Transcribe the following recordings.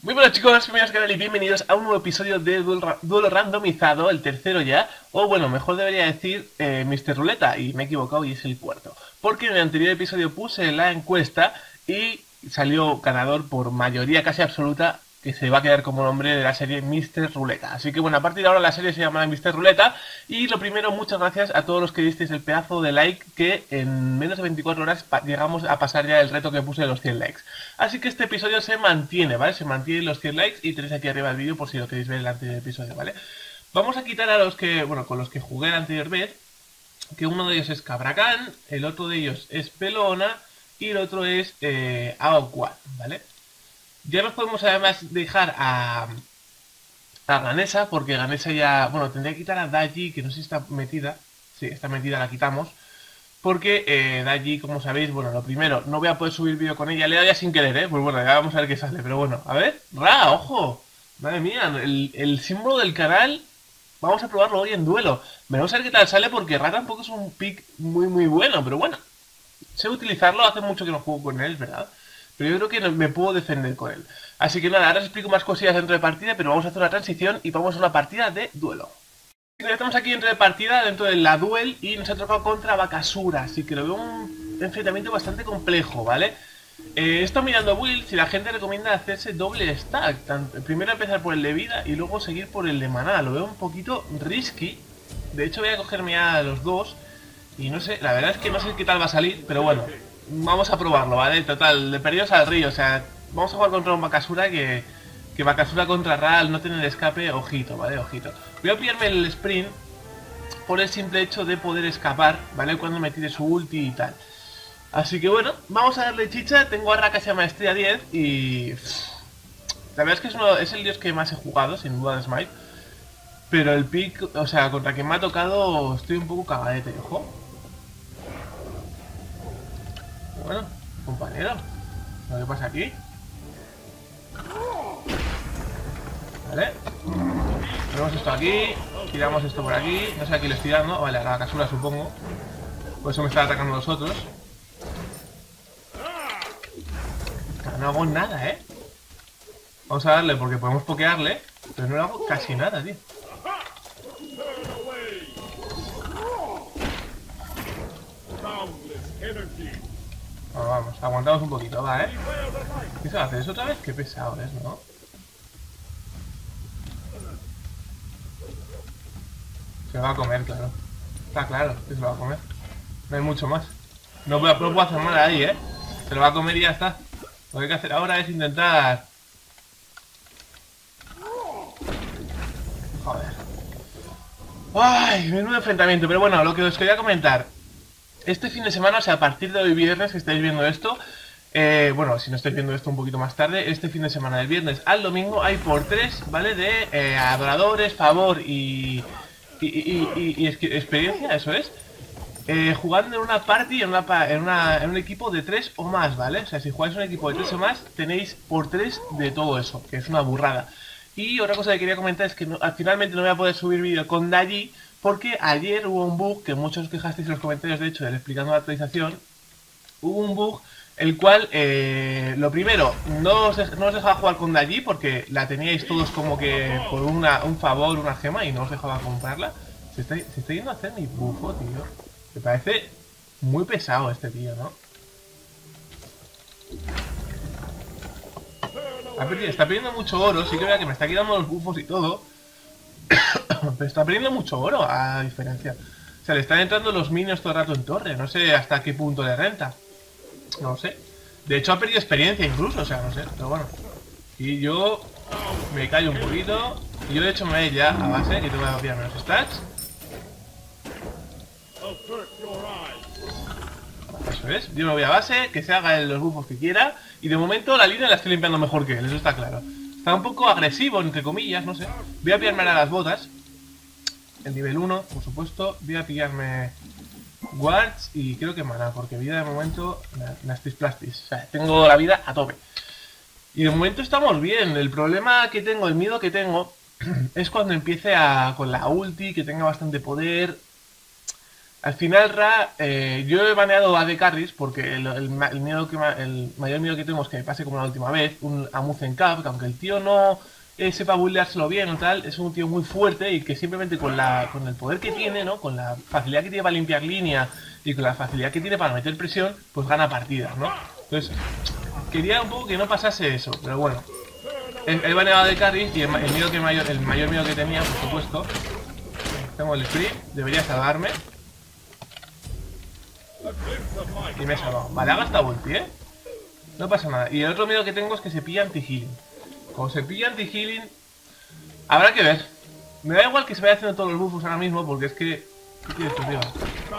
Muy buenas chicos, bienvenidos al canal y bienvenidos a un nuevo episodio de Duelo Randomizado, el tercero ya, o bueno, mejor debería decir Mr. Ruleta, y me he equivocado y es el cuarto. Porque en el anterior episodio puse la encuesta y salió ganador por mayoría casi absoluta, que se va a quedar como nombre de la serie Mr. Ruleta. Así que bueno, a partir de ahora la serie se llamará Mr. Ruleta. Y lo primero, muchas gracias a todos los que disteis el pedazo de like, que en menos de 24 horas llegamos a pasar ya el reto que puse de los 100 likes. Así que este episodio se mantiene, ¿vale? Se mantiene los 100 likes y tenéis aquí arriba el vídeo por si lo queréis ver el anterior episodio, ¿vale? Vamos a quitar a los que, bueno, con los que jugué la anterior vez, que uno de ellos es Cabracán, el otro de ellos es Pelona y el otro es Aoquan, ¿vale? Ya nos podemos además dejar a Ganesa, porque Ganesa ya... Bueno, tendría que quitar a Daji, que no sé si está metida. Sí, está metida, la quitamos. Porque Daji, como sabéis, bueno, lo primero, no voy a poder subir vídeo con ella. Le he dado ya sin querer, ¿eh? Pues bueno, ya vamos a ver qué sale. Pero bueno, a ver. ¡Ra! ¡Ojo! Madre mía, el símbolo del canal. Vamos a probarlo hoy en duelo. Veremos a ver qué tal sale, porque Ra tampoco es un pick muy bueno. Pero bueno, sé utilizarlo. Hace mucho que no juego con él, ¿verdad? Pero yo creo que me puedo defender con él. Así que nada, ahora os explico más cosillas dentro de partida, pero vamos a hacer una transición y vamos a una partida de duelo. Ya estamos aquí dentro de partida, dentro de la duel, y nos ha tocado contra Bakasura, así que lo veo un enfrentamiento bastante complejo, ¿vale? He estado mirando builds y la gente recomienda hacerse doble stack. Primero empezar por el de vida y luego seguir por el de maná. Lo veo un poquito risky. De hecho voy a cogerme a los dos y no sé, la verdad es que no sé qué tal va a salir, pero bueno, vamos a probarlo, ¿vale? Total, de perdidos al río, o sea, vamos a jugar contra un Bakasura que Bakasura contra Ra, al no tener escape, ojito, ¿vale? Ojito. Voy a pillarme el sprint por el simple hecho de poder escapar, ¿vale? Cuando me tire su ulti y tal. Así que bueno, vamos a darle chicha. Tengo a Ra casi a maestría 10 y... La verdad es que es el dios que más he jugado, sin duda de Smite. Pero el pick, o sea, contra quien me ha tocado estoy un poco cagadete, ojo. Bueno, compañero, ¿qué pasa aquí? Vale. Ponemos esto aquí, tiramos esto por aquí. No sé a quién le estoy dando. Vale, a la Bakasura supongo. Por eso me está atacando a los otros. No hago nada, ¿eh? Vamos a darle porque podemos pokearle, pero no le hago casi nada, tío. Vamos, aguantamos un poquito, va, ¿eh? ¿Qué se va a hacer eso otra vez? Qué pesado es, ¿no? Se lo va a comer, claro. Está claro que se lo va a comer. No hay mucho más. No puedo hacer nada ahí, ¿eh? Se lo va a comer y ya está. Lo que hay que hacer ahora es intentar... Joder. ¡Ay! Menudo enfrentamiento. Pero bueno, lo que os quería comentar. Este fin de semana, o sea, a partir de hoy viernes que estáis viendo esto... bueno, si no estáis viendo esto un poquito más tarde, este fin de semana, del viernes al domingo, hay por 3, ¿vale? De adoradores, favor y experiencia, eso es. Jugando en una party, en un equipo de 3 o más, ¿vale? O sea, si jugáis un equipo de 3 o más, tenéis por 3 de todo eso, que es una burrada. Y otra cosa que quería comentar es que finalmente no voy a poder subir vídeo con Daji, porque ayer hubo un bug, que muchos quejasteis en los comentarios, de hecho, del explicando la actualización. Hubo un bug, el cual, lo primero, no os dejaba jugar con Daji, porque la teníais todos como que por un favor, una gema, y no os dejaba comprarla. Se está yendo a hacer mi bufo, tío. Me parece muy pesado este tío, ¿no? Está perdiendo mucho oro, sí que vea que me está quitando los bufos y todo. Pero está perdiendo mucho oro, a diferencia. O sea, le están entrando los minions todo el rato en torre. No sé hasta qué punto le renta. No sé. De hecho ha perdido experiencia incluso, o sea, no sé. Pero bueno. Y yo me callo un poquito. Y yo de hecho me voy ya a base, que tengo que copiar menos stats. Eso es, yo me voy a base, que se haga los buffos que quiera. Y de momento la línea la estoy limpiando mejor que él, eso está claro. Está un poco agresivo, entre comillas, no sé. Voy a pillarme a las botas. El nivel 1, por supuesto. Voy a pillarme wards y creo que mana, porque vida de momento nastis plastis. O sea, tengo la vida a tope. Y de momento estamos bien. El problema que tengo, el miedo que tengo, es cuando empiece con la ulti, que tenga bastante poder. Al final, Ra, yo he baneado a AD Carries porque el mayor miedo que tengo es que me pase como la última vez, un Amuzen Cap, que aunque el tío no sepa buildeárselo bien o tal, es un tío muy fuerte y que simplemente con el poder que tiene, ¿no? Con la facilidad que tiene para limpiar línea y con la facilidad que tiene para meter presión, pues gana partidas, ¿no? Entonces, quería un poco que no pasase eso, pero bueno. He baneado a AD Carries y el mayor miedo que tenía, por supuesto. Tengo el sprint, debería salvarme. Y me he salvado. Vale, ha gastado ulti, ¿eh? No pasa nada. Y el otro miedo que tengo es que se pilla anti-healing. Como se pilla anti-healing, habrá que ver. Me da igual que se vaya haciendo todos los buffos ahora mismo, porque es que... ¿Qué quieres tú, tío?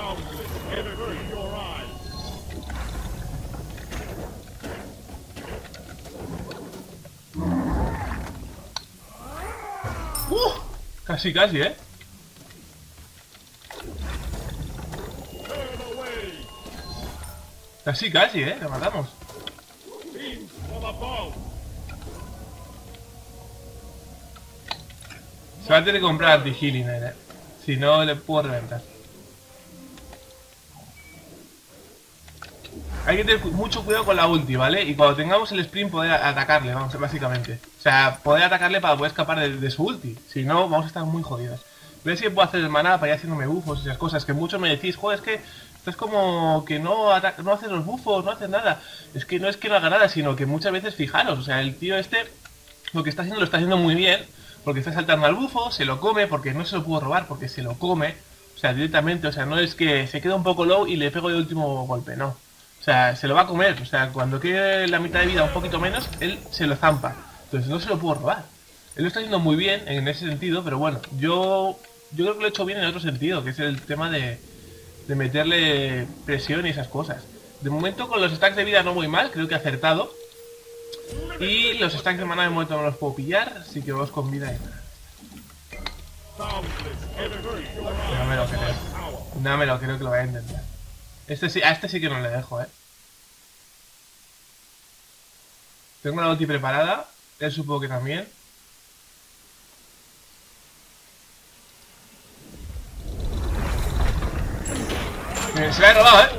Casi, casi, ¿eh? Casi, casi, ¿eh? Le matamos. Se va a tener que comprar anti-healing, ¿eh? Si no, le puedo reventar. Hay que tener mucho cuidado con la ulti, ¿vale? Y cuando tengamos el sprint poder atacarle, vamos, básicamente. O sea, poder atacarle para poder escapar de su ulti. Si no, vamos a estar muy jodidos. Voy a ver si puedo hacer el maná para ir haciéndome buffos y esas cosas. Que muchos me decís, joder, es que esto es como que no haces los buffos, no haces nada. Es que no es que no haga nada, sino que muchas veces, fijaros, o sea, el tío este lo que está haciendo lo está haciendo muy bien. Porque está saltando al bufo, se lo come, porque no se lo puedo robar, porque se lo come. O sea, directamente, o sea, no es que se queda un poco low y le pego de último golpe, no. O sea, se lo va a comer. O sea, cuando quede la mitad de vida, un poquito menos, él se lo zampa. Entonces no se lo puedo robar. Él lo está haciendo muy bien en ese sentido, pero bueno, yo creo que lo he hecho bien en otro sentido, que es el tema de meterle presión y esas cosas. De momento con los stacks de vida no voy mal, creo que he acertado. Y los stacks de mana de momento no los puedo pillar, así que vamos con vida y nada. No me lo creo. No me lo creo que lo vaya a intentar. A este sí que no le dejo, Tengo la ulti preparada. Él supongo que también. Se la he robado,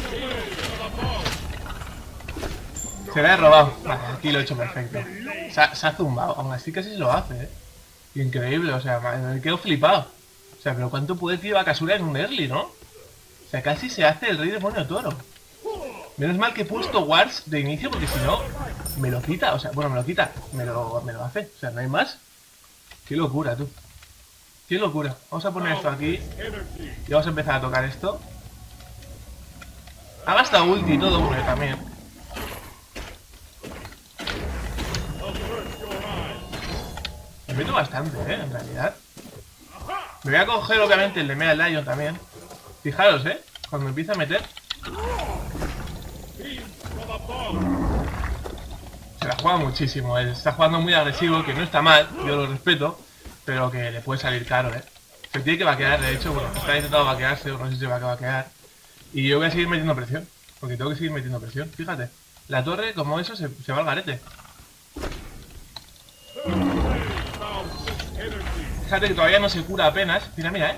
Se la he robado. Vale, aquí lo he hecho perfecto. Se ha zumbado. Aún así casi se lo hace, Increíble, o sea, me quedo flipado. O sea, pero ¿cuánto puede tirar Bakasura en un early, no? O sea, casi se hace el rey demonio toro. Menos mal que he puesto wards de inicio porque si no, me lo quita. O sea, bueno, me lo quita. Me lo hace. O sea, no hay más. Qué locura, tú. Qué locura. Vamos a poner esto aquí. Y vamos a empezar a tocar esto. Ha gastado ulti y todo, bueno, yo también. Me meto bastante, en realidad. Me voy a coger, obviamente, el de Mega Lion también. Fijaros, cuando empieza a meter. Se la juega muchísimo, está jugando muy agresivo, que no está mal, yo lo respeto, pero que le puede salir caro, Se tiene que vaquear, de hecho, bueno, está intentando vaquearse, no sé si se va a vaquear. Y yo voy a seguir metiendo presión, porque tengo que seguir metiendo presión, fíjate. La torre, como eso, se va al garete. Fíjate que todavía no se cura apenas. Mira, mira,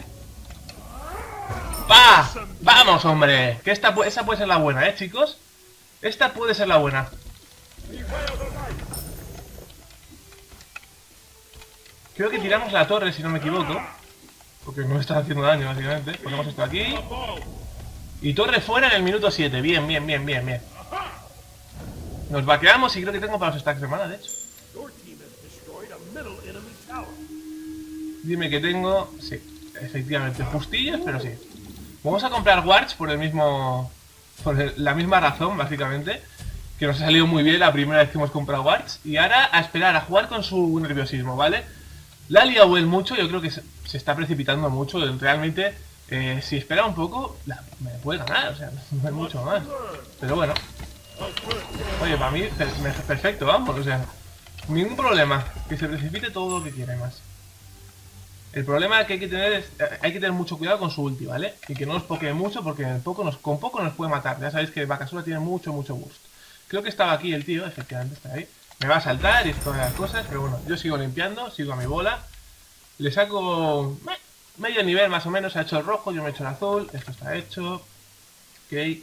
¡pa! ¡Vamos, hombre! Que esa puede ser la buena, chicos. Esta puede ser la buena. Creo que tiramos la torre, si no me equivoco. Porque no me está haciendo daño, básicamente. Ponemos esto aquí. Y torre fuera en el minuto 7. Bien, bien, bien, bien, bien. Nos vaqueamos y creo que tengo para los stacks de mana, de hecho. Dime que tengo... Sí, efectivamente, justillas, pero sí. Vamos a comprar wards por el mismo... Por la misma razón, básicamente. Que nos ha salido muy bien la primera vez que hemos comprado wards. Y ahora a esperar, a jugar con su nerviosismo, ¿vale? La ha liado él mucho, yo creo que se está precipitando mucho. Realmente, si espera un poco, me puede ganar, o sea, no hay mucho más. Pero bueno. Oye, para mí, perfecto, vamos, o sea, ningún problema. Que se precipite todo lo que quiera y más. El problema que hay que tener es, hay que tener mucho cuidado con su ulti, ¿vale? Y que no nos pokee mucho porque con poco nos puede matar. Ya sabéis que Bakasura tiene mucho boost. Creo que estaba aquí el tío, efectivamente está ahí. Me va a saltar y todas las cosas, pero bueno, yo sigo limpiando, sigo a mi bola. Le saco medio nivel más o menos. Se ha hecho el rojo, yo me he hecho el azul. Esto está hecho. Ok.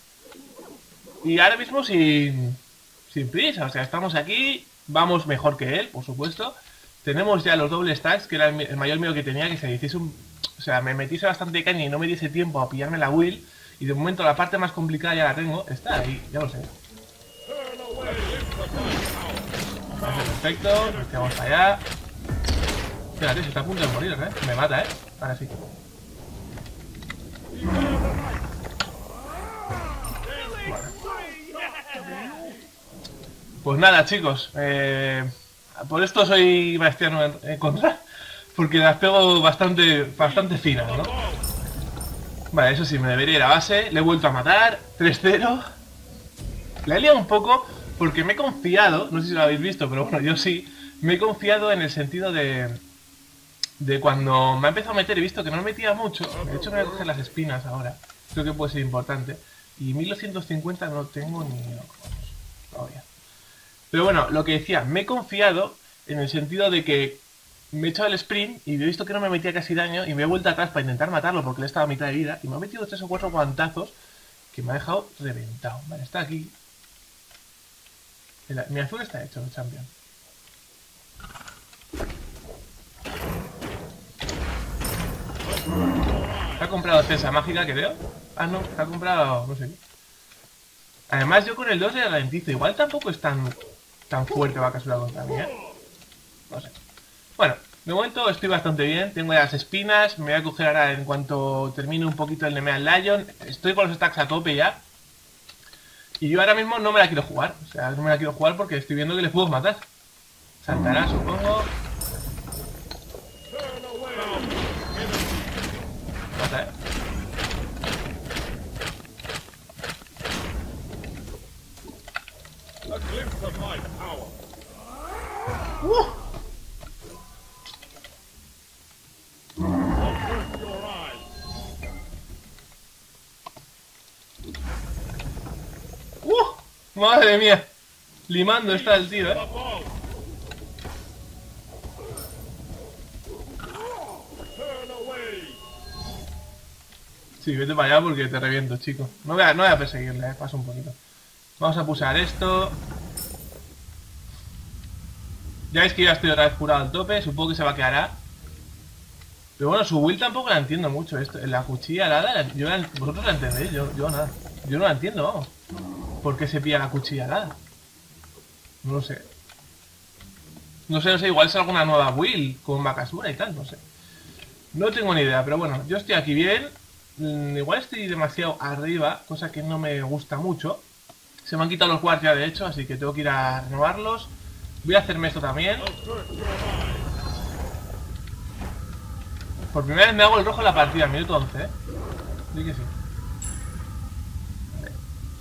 Y ahora mismo sin prisa, o sea, estamos aquí. Vamos mejor que él, por supuesto. Tenemos ya los doble stacks, que era el mayor miedo que tenía, que se hiciese un... O sea, me metiese bastante caña y no me diese tiempo a pillarme la Will. Y de momento la parte más complicada ya la tengo. Está ahí, ya lo sé. Perfecto, nos quedamos para allá. Espérate, se está a punto de morir, ¿eh? Me mata, ¿eh? Ahora sí. Bueno. Pues nada, chicos. Por esto soy maestiano en contra. Porque las pego bastante finas, ¿no? Vale, eso sí, me debería ir a base. Le he vuelto a matar. 3-0. La he liado un poco porque me he confiado. No sé si lo habéis visto, pero bueno, yo sí. Me he confiado en el sentido de cuando me ha empezado a meter, he visto que no me metía mucho. De hecho, me voy a coger las espinas ahora. Creo que puede ser importante. Y 1250 no tengo ni... todavía. Pero bueno, lo que decía, me he confiado en el sentido de que me he echado el sprint y he visto que no me metía casi daño y me he vuelto atrás para intentar matarlo porque le estaba a mitad de vida y me ha metido 3 o 4 guantazos que me ha dejado reventado. Vale, está aquí. Mi azul está hecho, el champion. Se ha comprado defensa mágica, creo. Ah, no, se ha comprado... no sé. Además, yo con el 2 le ralentizo. Igual tampoco es tan fuerte Bakasura contra mí, ¿eh? No sé. Bueno, de momento estoy bastante bien. Tengo ya las espinas. Me voy a coger ahora en cuanto termine un poquito el Nemean Lion. Estoy con los stacks a tope ya. Y yo ahora mismo no me la quiero jugar. O sea, no me la quiero jugar porque estoy viendo que les puedo matar. Saltará, supongo. Mata, ¿eh? Madre mía. Limando está el tío, ¿eh? Sí, vete para allá porque te reviento, chico. No voy a perseguirle, paso un poquito. Vamos a pulsar esto. Ya veis que ya estoy otra vez curado al tope. Supongo que se va a quedar. Pero bueno, su build tampoco la entiendo mucho. La cuchilla alada, vosotros la entendéis, yo nada. Yo no la entiendo, vamos. ¿Por qué se pilla la cuchilla alada? No lo sé. No sé, igual es alguna nueva build con Bakasura y tal, no sé. No tengo ni idea, pero bueno, yo estoy aquí bien. Igual estoy demasiado arriba, cosa que no me gusta mucho. Se me han quitado los guards ya de hecho, así que tengo que ir a renovarlos. Voy a hacerme esto también. Por primera vez me hago el rojo en la partida, minuto 11, ¿eh? Sí que sí. Vale.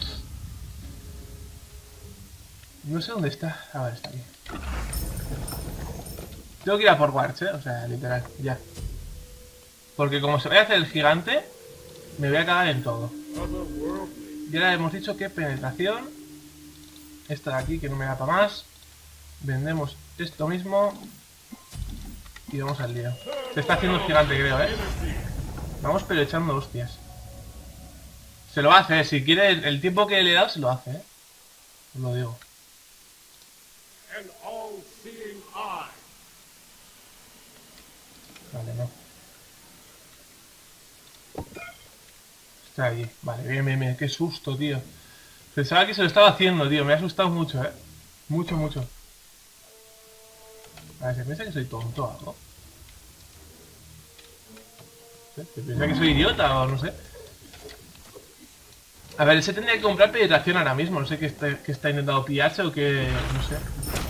No sé dónde está. Ah, vale, está aquí. Tengo que ir a por guards, ¿eh? O sea, literal, ya. Porque como se vaya a hacer el gigante, me voy a cagar en todo. Y ahora hemos dicho que penetración. Esta de aquí que no me da para más. Vendemos esto mismo. Y vamos al lío. Se está haciendo el gigante, creo, ¿eh? Vamos pero echando hostias. Se lo hace, si quiere el tiempo que le he dado se lo hace, ¿eh? Os lo digo. Vale, no. Está ahí. Vale, bien. Qué susto, tío. Pensaba que se lo estaba haciendo, tío. Me ha asustado mucho, ¿eh? Mucho. A ver, se piensa que soy tonto o algo. ¿Se piensa que soy idiota o no sé? A ver, ese tendría que comprar penetración ahora mismo. No sé qué está intentando pillarse o qué... no sé.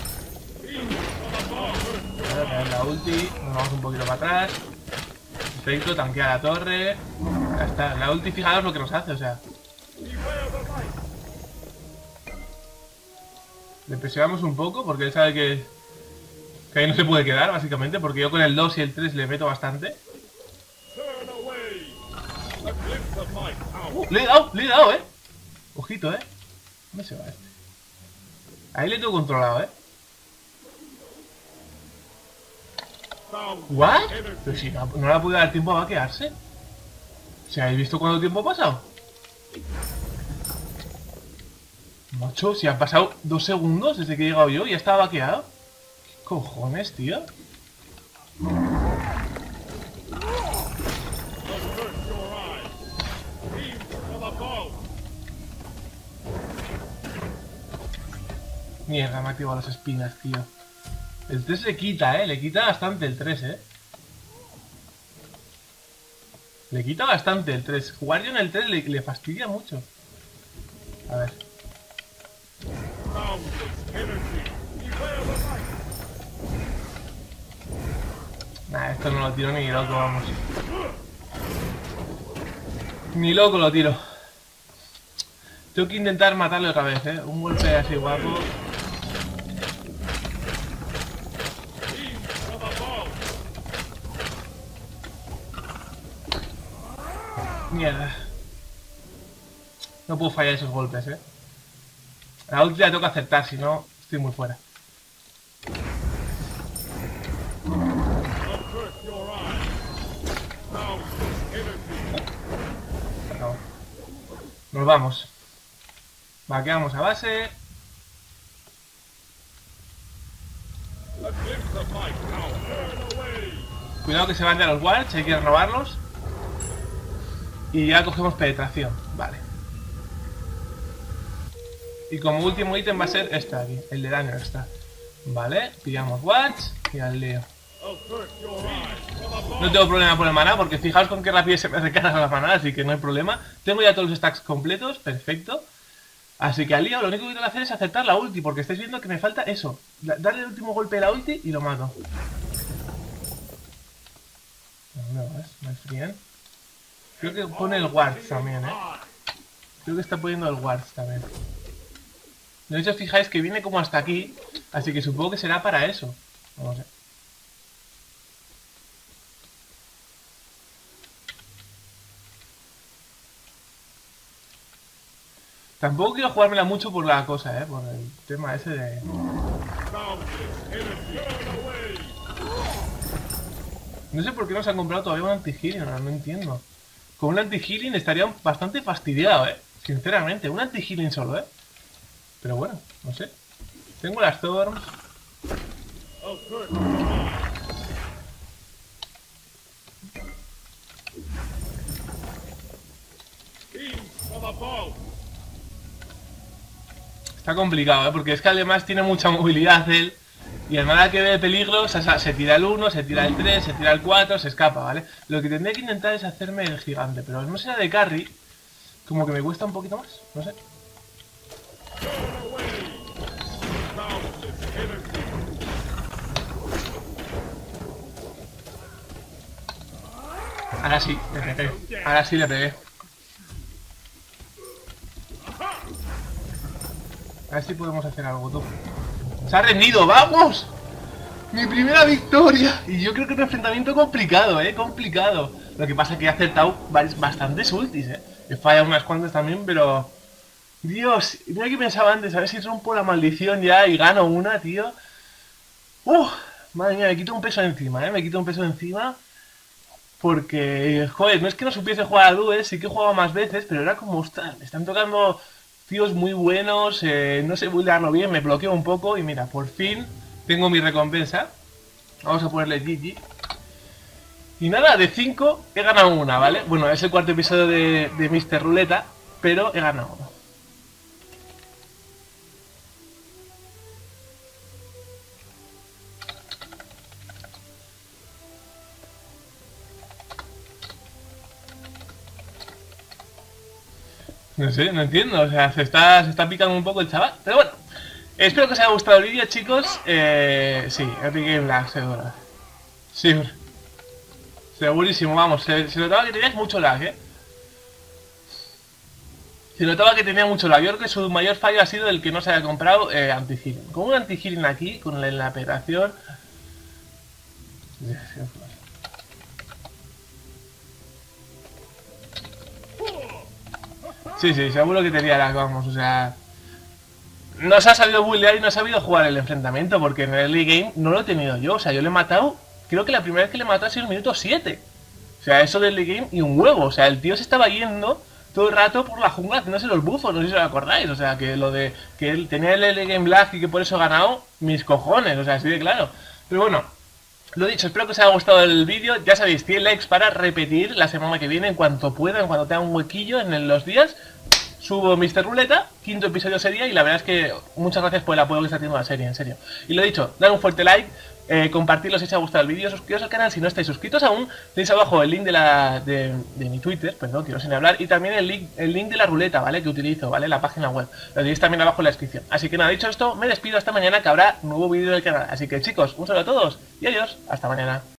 A ver, la ulti. Nos vamos un poquito para atrás. Perfecto, tanquea la torre. Ya está. La ulti, fijaros lo que nos hace, o sea. Le presionamos un poco porque él sabe que ahí no se puede quedar, básicamente. Porque yo con el 2 y el 3 le meto bastante. Le he dado, Ojito, ¿Dónde se va este? Ahí le tengo controlado, ¿What? Pero si no le ha podido dar tiempo a vaquearse. O sea, ¿habéis visto cuánto tiempo ha pasado? Macho, si han pasado 2 segundos desde que he llegado yo y ya estaba vaqueado. ¿Qué cojones, tío? Mierda, me ha activado las espinas, tío. El 3 le quita, le quita bastante el 3, Le quita bastante el 3. Jugar yo en el 3 le fastidia mucho. A ver. Nah, esto no lo tiro ni loco, vamos. Ni loco lo tiro. Tengo que intentar matarle otra vez, Un golpe así guapo. Mierda. No puedo fallar esos golpes, La ulti la tengo que acertar, si no, estoy muy fuera. Nos vamos. Vaqueamos a base. Cuidado que se van ya los wards, hay que renovarlos. Y ya cogemos penetración, vale. Y como último ítem va a ser este de aquí, el de daño extra. Vale, pillamos wards y al lío. No tengo problema por el maná, porque fijaos con qué rápido se me recargan las maná, así que no hay problema. Tengo ya todos los stacks completos, perfecto. Así que al lío lo único que tengo que hacer es acertar la ulti, porque estáis viendo que me falta eso. Darle el último golpe de la ulti y lo mato. ¿Dónde vas? ¿Me fríen? Creo que pone el wards también, Creo que está poniendo el wards también. De hecho, fijáis que viene como hasta aquí, así que supongo que será para eso. Vamos a ver. Tampoco quiero jugármela mucho por la cosa, por el tema ese de... No sé por qué no se han comprado todavía un anti-healing, no entiendo. Con un anti-healing estaría bastante fastidiado, sinceramente, un anti-healing solo, Pero bueno, no sé. Tengo las Thorns. Está complicado, porque es que además tiene mucha movilidad él. Y a nada que ve peligro, se tira el 1, se tira el 3, se tira el 4, se escapa, ¿vale? Lo que tendría que intentar es hacerme el gigante, pero no será de carry. Como que me cuesta un poquito más, no sé. Ahora sí, le pegué. Ahora sí le pegué. A ver si podemos hacer algo, tú. ¡Se ha rendido! ¡Vamos! ¡Mi primera victoria! Y yo creo que es un enfrentamiento complicado, complicado. Lo que pasa es que he acertado bastantes ultis, He fallado unas cuantas también, pero... Dios, mira que pensaba antes, a ver si rompo la maldición ya y gano una, tío. Madre mía, me quito un peso encima, me quito un peso encima. Porque, joder, no es que no supiese jugar a duels, sí que he jugado más veces, pero era como, ostras, me están tocando tíos muy buenos, no sé buildarlo bien, me bloqueo un poco y mira, por fin tengo mi recompensa. Vamos a ponerle GG. Y nada, de 5 he ganado una, ¿vale? Bueno, es el cuarto episodio de Mr. Ruleta, pero he ganado una. No sé, no entiendo, o sea, se está picando un poco el chaval, pero bueno. Espero que os haya gustado el vídeo, chicos. Sí, Epic Game Lag, seguro. Sí, segurísimo, vamos. Se notaba que tenías mucho lag, Se notaba que tenía mucho lag. Yo creo que su mayor fallo ha sido el que no se haya comprado anti-healing. Con un anti-healing aquí, con la operación. Sí, seguro que tenía lag, vamos, o sea... No se ha sabido buildear y no ha sabido jugar el enfrentamiento, porque en el early game no lo he tenido yo. O sea, yo le he matado creo que la primera vez que le mató ha sido el minuto 7. O sea, eso del game y un huevo. O sea, el tío se estaba yendo todo el rato por la jungla haciéndose los bufos, no sé si os acordáis. O sea, que lo de que él tenía el game lag y que por eso ha ganado, mis cojones, o sea, así de claro. Pero bueno, lo dicho, espero que os haya gustado el vídeo. Ya sabéis, 100 likes para repetir la semana que viene en cuanto pueda, en cuanto tenga un huequillo en los días. Subo Mr. Ruleta, quinto episodio sería, y la verdad es que muchas gracias por el apoyo que está teniendo la serie, en serio. Y lo dicho, dad un fuerte like, compartirlo si os ha gustado el vídeo, suscribiros al canal si no estáis suscritos aún, tenéis abajo el link de mi Twitter, perdón, quiero sin hablar, y también el link de la ruleta, ¿vale? Que utilizo, ¿vale? La página web, lo tenéis también abajo en la descripción. Así que nada, dicho esto, me despido hasta mañana que habrá nuevo vídeo del canal. Así que chicos, un saludo a todos y adiós, hasta mañana.